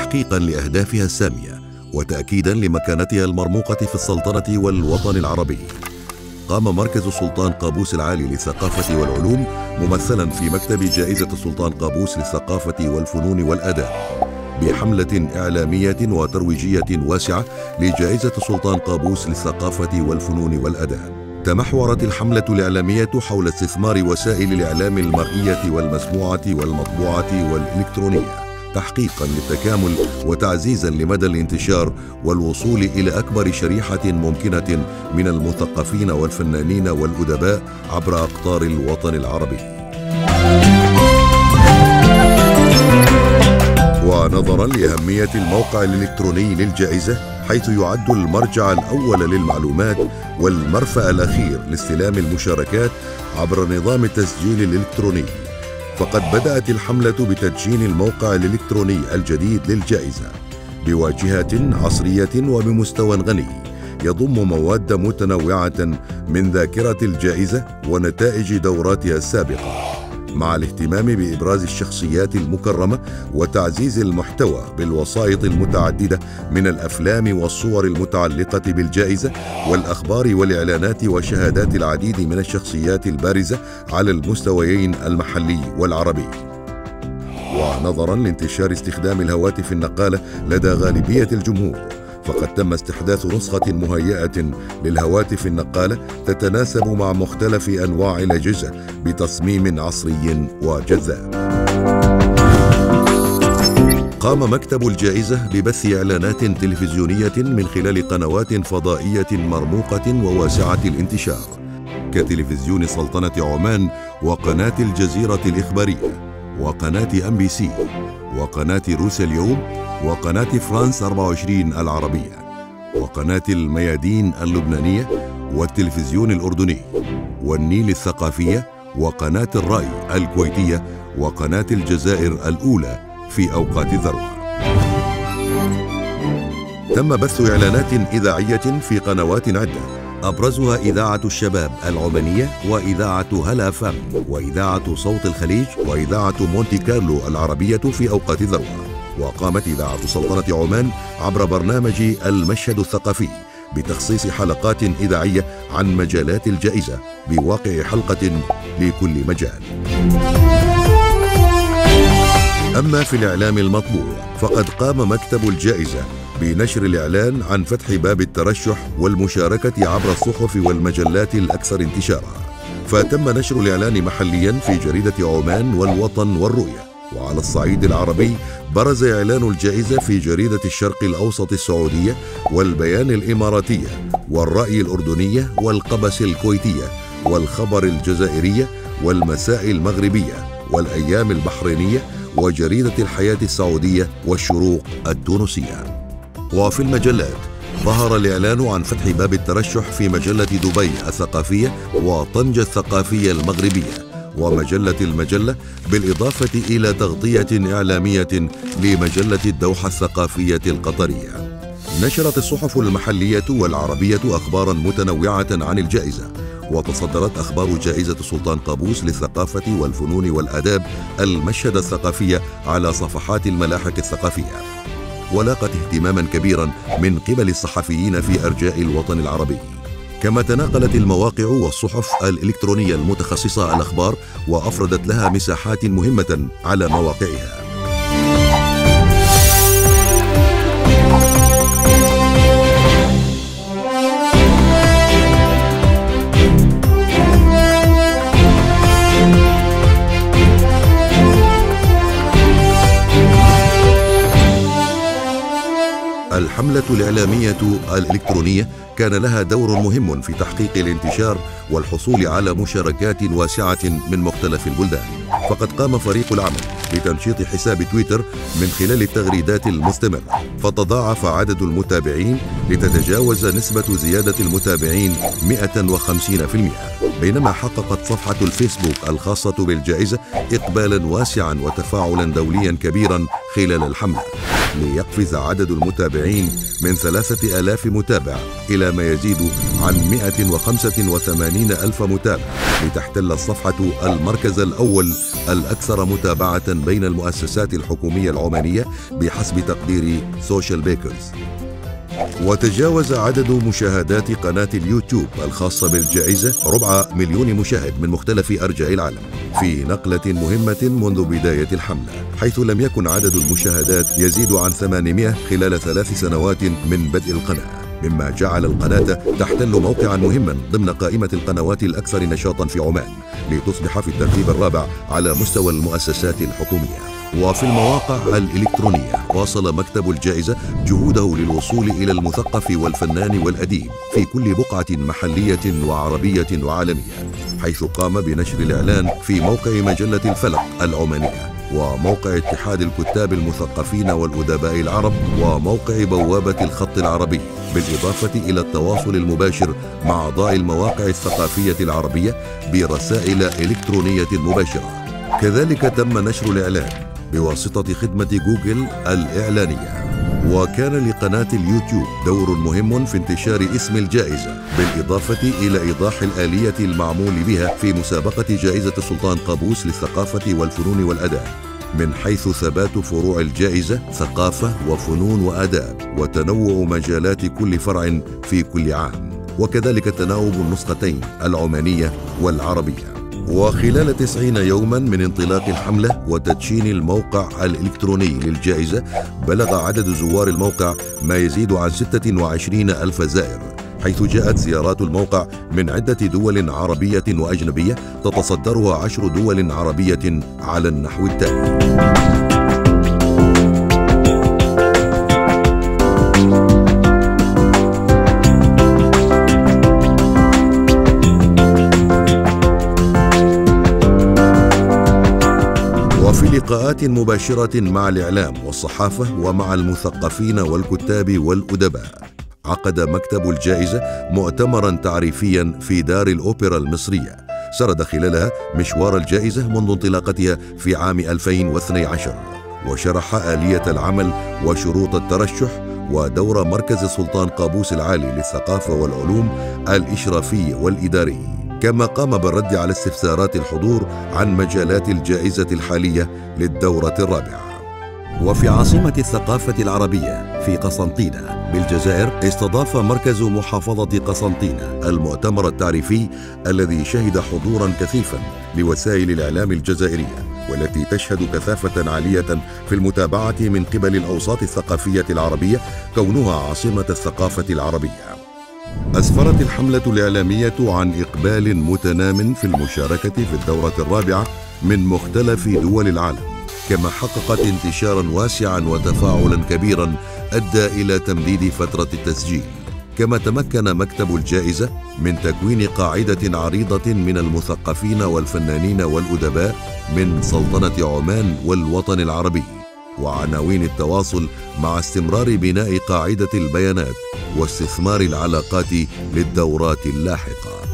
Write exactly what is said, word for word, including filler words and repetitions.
تحقيقا لأهدافها السامية وتأكيدا لمكانتها المرموقة في السلطنة والوطن العربي. قام مركز السلطان قابوس العالي للثقافة والعلوم ممثلا في مكتب جائزة السلطان قابوس للثقافة والفنون والآداب بحملة إعلامية وترويجية واسعة لجائزة السلطان قابوس للثقافة والفنون والآداب. تمحورت الحملة الإعلامية حول استثمار وسائل الإعلام المرئية والمسموعة والمطبوعة والإلكترونية تحقيقا للتكامل وتعزيزا لمدى الانتشار والوصول إلى أكبر شريحة ممكنة من المثقفين والفنانين والأدباء عبر أقطار الوطن العربي. ونظرا لأهمية الموقع الإلكتروني للجائزة حيث يعد المرجع الأول للمعلومات والمرفأ الأخير لاستلام المشاركات عبر نظام التسجيل الإلكتروني، فقد بدأت الحملة بتدشين الموقع الإلكتروني الجديد للجائزة بواجهة عصرية وبمستوى غني يضم مواد متنوعة من ذاكرة الجائزة ونتائج دوراتها السابقة، مع الاهتمام بإبراز الشخصيات المكرمة وتعزيز المحتوى بالوسائط المتعددة من الأفلام والصور المتعلقة بالجائزة والأخبار والإعلانات وشهادات العديد من الشخصيات البارزة على المستويين المحلي والعربي. ونظرا لانتشار استخدام الهواتف النقالة لدى غالبية الجمهور، فقد تم استحداث نسخة مهيئة للهواتف النقالة تتناسب مع مختلف أنواع الأجهزة بتصميم عصري وجذاب. قام مكتب الجائزة ببث إعلانات تلفزيونية من خلال قنوات فضائية مرموقة وواسعة الانتشار كتلفزيون سلطنة عمان وقناة الجزيرة الإخبارية وقناة أم بي سي وقناة روسيا اليوم وقناة فرانس أربعة وعشرين العربية وقناة الميادين اللبنانية والتلفزيون الأردني والنيل الثقافية وقناة الرأي الكويتية وقناة الجزائر الأولى في أوقات الذروة. تم بث إعلانات إذاعية في قنوات عدة أبرزها إذاعة الشباب العمانية وإذاعة هلا فام وإذاعة صوت الخليج وإذاعة مونتي كارلو العربية في أوقات الذروة. وقامت إذاعة سلطنة عمان عبر برنامج المشهد الثقافي بتخصيص حلقات إذاعية عن مجالات الجائزة بواقع حلقة لكل مجال. أما في الإعلام المطبوع فقد قام مكتب الجائزة بنشر الإعلان عن فتح باب الترشح والمشاركة عبر الصحف والمجلات الأكثر انتشارا، فتم نشر الإعلان محليا في جريدة عمان والوطن والرؤية. وعلى الصعيد العربي برز إعلان الجائزة في جريدة الشرق الأوسط السعودية والبيان الإماراتية والرأي الأردنية والقبس الكويتية والخبر الجزائرية والمساء المغربية والأيام البحرينية وجريدة الحياة السعودية والشروق التونسية. وفي المجلات ظهر الإعلان عن فتح باب الترشح في مجلة دبي الثقافية وطنجة الثقافية المغربية ومجلة المجلة، بالإضافة إلى تغطية إعلامية لمجلة الدوحة الثقافية القطرية. نشرت الصحف المحلية والعربية أخبارا متنوعة عن الجائزة، وتصدرت أخبار جائزة السلطان قابوس للثقافة والفنون والآداب المشهد الثقافية على صفحات الملاحق الثقافية، ولاقت اهتماما كبيرا من قبل الصحفيين في أرجاء الوطن العربي. كما تناقلت المواقع والصحف الإلكترونية المتخصصة الأخبار وأفردت لها مساحات مهمة على مواقعها. الحملة الإعلامية الإلكترونية كان لها دور مهم في تحقيق الانتشار والحصول على مشاركات واسعة من مختلف البلدان، فقد قام فريق العمل بتنشيط حساب تويتر من خلال التغريدات المستمرة، فتضاعف عدد المتابعين لتتجاوز نسبة زيادة المتابعين مئة وخمسين بالمئة، بينما حققت صفحة الفيسبوك الخاصة بالجائزة إقبالا واسعا وتفاعلا دوليا كبيرا خلال الحملة، ليقفز عدد المتابعين من ثلاثة آلاف متابع إلى ما يزيد عن مئة وخمسة وثمانين ألف متابع، لتحتل الصفحة المركز الأول الأكثر متابعة بين المؤسسات الحكومية العمانية بحسب تقدير سوشيال بيكرز. وتجاوز عدد مشاهدات قناة اليوتيوب الخاصة بالجائزة ربع مليون مشاهد من مختلف أرجاء العالم، في نقلة مهمة منذ بداية الحملة، حيث لم يكن عدد المشاهدات يزيد عن ثمانمئة خلال ثلاث سنوات من بدء القناة، مما جعل القناة تحتل موقعا مهما ضمن قائمة القنوات الأكثر نشاطا في عمان، لتصبح في الترتيب الرابع على مستوى المؤسسات الحكومية. وفي المواقع الإلكترونية واصل مكتب الجائزة جهوده للوصول إلى المثقف والفنان والأديب في كل بقعة محلية وعربية وعالمية، حيث قام بنشر الإعلان في موقع مجلة الفلق العمانية، وموقع اتحاد الكتاب المثقفين والأدباء العرب، وموقع بوابة الخط العربي، بالإضافة إلى التواصل المباشر مع أعضاء المواقع الثقافية العربية برسائل إلكترونية مباشرة. كذلك تم نشر الإعلان بواسطة خدمة جوجل الإعلانية. وكان لقناة اليوتيوب دور مهم في انتشار اسم الجائزة، بالإضافة إلى إيضاح الآلية المعمول بها في مسابقة جائزة السلطان قابوس للثقافة والفنون والآداب، من حيث ثبات فروع الجائزة ثقافة وفنون وآداب، وتنوع مجالات كل فرع في كل عام، وكذلك تناوب النسختين العمانية والعربية. وخلال تسعين يوما من انطلاق الحملة وتدشين الموقع الإلكتروني للجائزة، بلغ عدد زوار الموقع ما يزيد عن ستة وعشرين ألف زائر، حيث جاءت زيارات الموقع من عدة دول عربية وأجنبية، تتصدرها عشر دول عربية على النحو التالي: وفي لقاءات مباشرة مع الإعلام والصحافة ومع المثقفين والكتاب والأدباء، عقد مكتب الجائزة مؤتمرا تعريفيا في دار الأوبرا المصرية، سرد خلالها مشوار الجائزة منذ انطلاقتها في عام ألفين واثني عشر، وشرح آلية العمل وشروط الترشح ودور مركز السلطان قابوس العالي للثقافة والعلوم الإشرافي والإداري، كما قام بالرد على استفسارات الحضور عن مجالات الجائزة الحالية للدورة الرابعة. وفي عاصمة الثقافة العربية في قسنطينة بالجزائر، استضاف مركز محافظة قسنطينة المؤتمر التعريفي الذي شهد حضورا كثيفا لوسائل الإعلام الجزائرية، والتي تشهد كثافة عالية في المتابعة من قبل الأوساط الثقافية العربية، كونها عاصمة الثقافة العربية. أسفرت الحملة الإعلامية عن إقبال متنام في المشاركة في الدورة الرابعة من مختلف دول العالم، كما حققت انتشارا واسعا وتفاعلا كبيرا أدى إلى تمديد فترة التسجيل. كما تمكن مكتب الجائزة من تكوين قاعدة عريضة من المثقفين والفنانين والأدباء من سلطنة عمان والوطن العربي، وعناوين التواصل مع استمرار بناء قاعدة البيانات واستثمار العلاقات للدورات اللاحقة.